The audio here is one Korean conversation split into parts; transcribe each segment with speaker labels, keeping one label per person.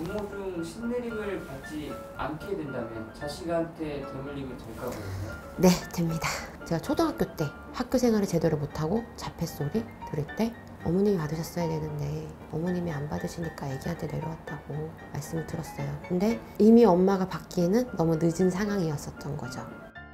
Speaker 1: 부모 중 신내림을 받지 않게 된다면 자식한테 대물림이 될까 보네요.
Speaker 2: 네, 됩니다. 제가 초등학교 때 학교 생활을 제대로 못하고 자폐소리 들을 때 어머님이 받으셨어야 되는데 어머님이 안 받으시니까 애기한테 내려왔다고 말씀을 들었어요. 근데 이미 엄마가 받기에는 너무 늦은 상황이었었던 거죠.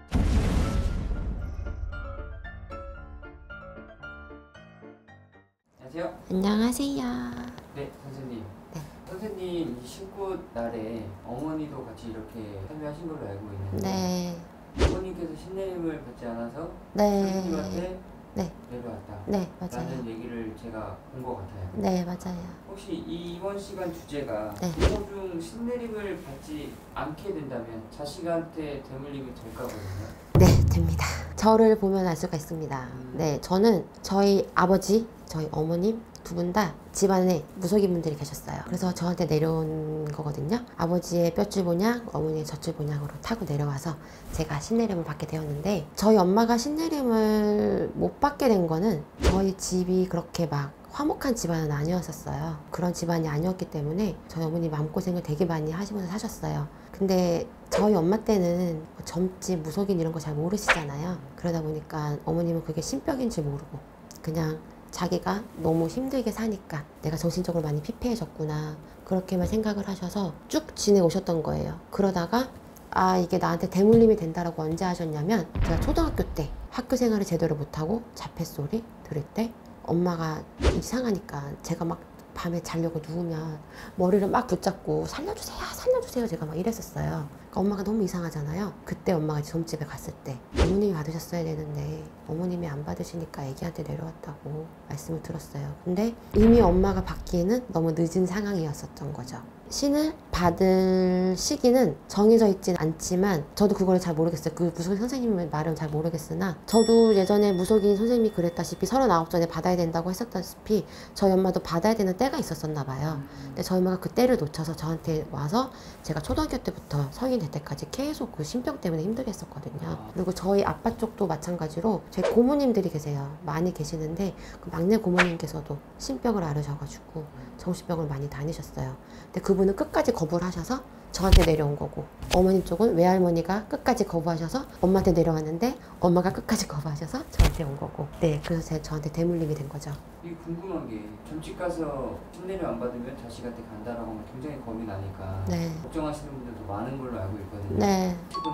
Speaker 1: 안녕하세요.
Speaker 2: 안녕하세요.
Speaker 1: 네, 선생님.
Speaker 2: 네.
Speaker 1: 선생님 신고 날에 어머니도 같이 이렇게 참여하신 걸로 알고 있는데
Speaker 2: 네.
Speaker 1: 어머니께서 신내림을 받지 않아서
Speaker 2: 네.
Speaker 1: 선생님한테
Speaker 2: 네.
Speaker 1: 내려왔다.
Speaker 2: 네, 맞아요.
Speaker 1: 라는 얘기를 제가 본 것 같아요.
Speaker 2: 네, 맞아요.
Speaker 1: 혹시 이번 시간 주제가
Speaker 2: 네.
Speaker 1: 부모 중 신내림을 받지 않게 된다면 자식한테 대물림이 될까 보네요.
Speaker 2: 네, 됩니다. 저를 보면 알 수가 있습니다. 네, 저는 저희 아버지, 저희 어머님 두 분 다 집안에 무속인 분들이 계셨어요. 그래서 저한테 내려온 거거든요. 아버지의 뼈줄 본향, 어머니의 젖줄 본향으로 타고 내려와서 제가 신내림을 받게 되었는데, 저희 엄마가 신내림을 못 받게 된 거는 저희 집이 그렇게 막 화목한 집안은 아니었었어요. 그런 집안이 아니었기 때문에 저희 어머니 마음고생을 되게 많이 하시면서 사셨어요. 근데 저희 엄마 때는 점집, 무속인 이런 거 잘 모르시잖아요. 그러다 보니까 어머님은 그게 신병인지 모르고 그냥 자기가 너무 힘들게 사니까 내가 정신적으로 많이 피폐해졌구나, 그렇게만 생각을 하셔서 쭉 지내오셨던 거예요. 그러다가 아, 이게 나한테 대물림이 된다라고 언제 하셨냐면, 제가 초등학교 때 학교 생활을 제대로 못하고 자폐소리 들을 때 엄마가 이상하니까 제가 막 밤에 자려고 누우면 머리를 막 붙잡고 살려주세요, 살려주세요, 제가 막 이랬었어요. 그러니까 엄마가 너무 이상하잖아요. 그때 엄마가 점집에 갔을 때 어머님이 받으셨어야 되는데 어머님이 안 받으시니까 애기한테 내려왔다고 말씀을 들었어요. 근데 이미 엄마가 받기에는 너무 늦은 상황이었었던 거죠. 신을 받을 시기는 정해져 있진 않지만 저도 그걸 잘 모르겠어요. 그 무속인 선생님의 말은 잘 모르겠으나, 저도 예전에 무속인 선생님이 그랬다시피 39 전에 받아야 된다고 했었다시피 저희 엄마도 받아야 되는 때가 있었었나 봐요. 근데 저희 엄마가 그 때를 놓쳐서 저한테 와서 제가 초등학교 때부터 성인 될 때까지 계속 그 신병 때문에 힘들게 했었거든요. 그리고 저희 아빠 쪽도 마찬가지로 제 고모님들이 계세요. 많이 계시는데 그 막내 고모님께서도 신병을 앓으셔가지고 정신병을 많이 다니셨어요. 근데 그분은 끝까지 거부를 하셔서 저한테 내려온 거고, 어머님 쪽은 외할머니가 끝까지 거부하셔서 엄마한테 내려왔는데 엄마가 끝까지 거부하셔서 저한테 온 거고. 네, 그래서 저한테 대물림이 된 거죠.
Speaker 1: 이게 궁금한 게, 점집 가서 신내림 안 받으면 자식한테 간다라고 하면 굉장히 겁이 나니까
Speaker 2: 네.
Speaker 1: 걱정하시는 분들도 많은 걸로 알고 있거든요.
Speaker 2: 네.
Speaker 1: 지금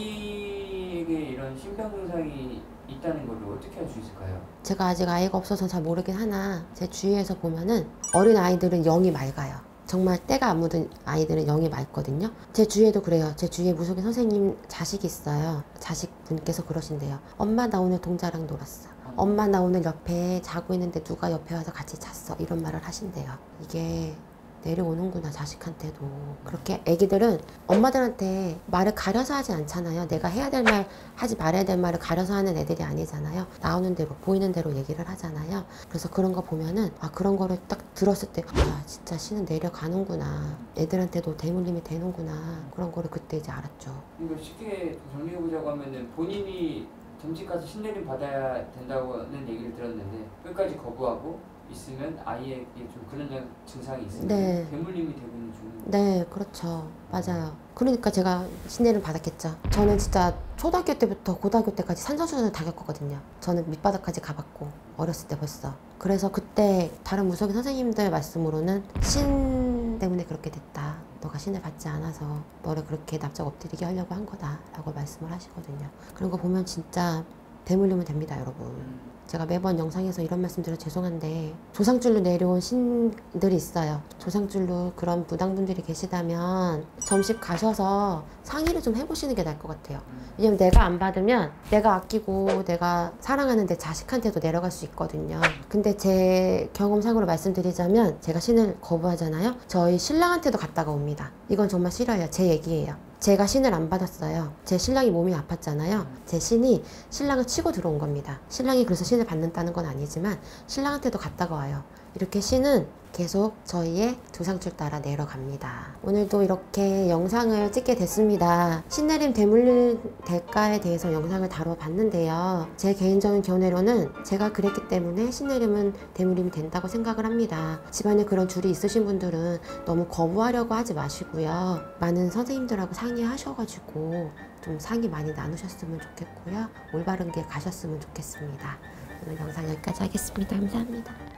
Speaker 1: 아이에게 이런 신병 증상이 있다는 걸 어떻게 알 수 있을까요?
Speaker 2: 제가 아직 아이가 없어서 잘 모르긴 하나, 제 주위에서 보면은 어린 아이들은 영이 맑아요. 정말 때가 안 묻은 아이들은 영이 맑거든요. 제 주위에도 그래요. 제 주위에 무속인 선생님 자식이 있어요. 자식분께서 그러신대요. 엄마 나 오늘 동자랑 놀았어. 엄마 나 오늘 옆에 자고 있는데 누가 옆에 와서 같이 잤어. 이런 말을 하신대요. 이게 내려오는구나, 자식한테도. 그렇게 애기들은 엄마들한테 말을 가려서 하지 않잖아요. 내가 해야 될 말, 하지 말아야 될 말을 가려서 하는 애들이 아니잖아요. 나오는 대로, 보이는 대로 얘기를 하잖아요. 그래서 그런 거 보면은, 아, 그런 거를 딱 들었을 때, 아, 진짜 신은 내려가는구나, 애들한테도 대물림이 되는구나, 그런 거를 그때 이제 알았죠.
Speaker 1: 이거 쉽게 정리해보자고 하면은, 본인이 점집 가서 신내림 받아야 된다고는 얘기를 들었는데 끝까지 거부하고 있으면 아이에게 좀 그런 증상이 있으면
Speaker 2: 네.
Speaker 1: 대물림이 되고 있는 중.
Speaker 2: 네, 그렇죠. 맞아요. 그러니까 제가 신내림 받았겠죠. 저는 진짜 초등학교 때부터 고등학교 때까지 산전수전을 다 겪었거든요. 저는 밑바닥까지 가봤고, 어렸을 때 벌써. 그래서 그때 다른 무속인 선생님들 말씀으로는 신 때문에 그렇게 됐다, 너가 신을 받지 않아서 너를 그렇게 납작 엎드리게 하려고 한 거다 라고 말씀을 하시거든요. 그런 거 보면 진짜 대물림은 됩니다, 여러분. 제가 매번 영상에서 이런 말씀 드려 죄송한데, 조상줄로 내려온 신들이 있어요. 조상줄로 그런 무당분들이 계시다면 점집 가셔서 상의를 좀 해보시는 게 나을 것 같아요. 왜냐면 내가 안 받으면 내가 아끼고 내가 사랑하는 내 자식한테도 내려갈 수 있거든요. 근데 제 경험상으로 말씀드리자면, 제가 신을 거부하잖아요. 저희 신랑한테도 갔다가 옵니다. 이건 정말 싫어요. 제 얘기예요. 제가 신을 안 받았어요. 제 신랑이 몸이 아팠잖아요. 제 신이 신랑을 치고 들어온 겁니다. 신랑이 그래서 신을 받는다는 건 아니지만 신랑한테도 갔다가 와요. 이렇게 신은 계속 저희의 조상줄 따라 내려갑니다. 오늘도 이렇게 영상을 찍게 됐습니다. 신내림 대물림 대가에 대해서 영상을 다뤄봤는데요. 제 개인적인 견해로는 제가 그랬기 때문에 신내림은 대물림이 된다고 생각을 합니다. 집안에 그런 줄이 있으신 분들은 너무 거부하려고 하지 마시고요. 많은 선생님들하고 상의하셔가지고 좀 상의 많이 나누셨으면 좋겠고요. 올바른 길 가셨으면 좋겠습니다. 오늘 영상 여기까지 하겠습니다. 감사합니다.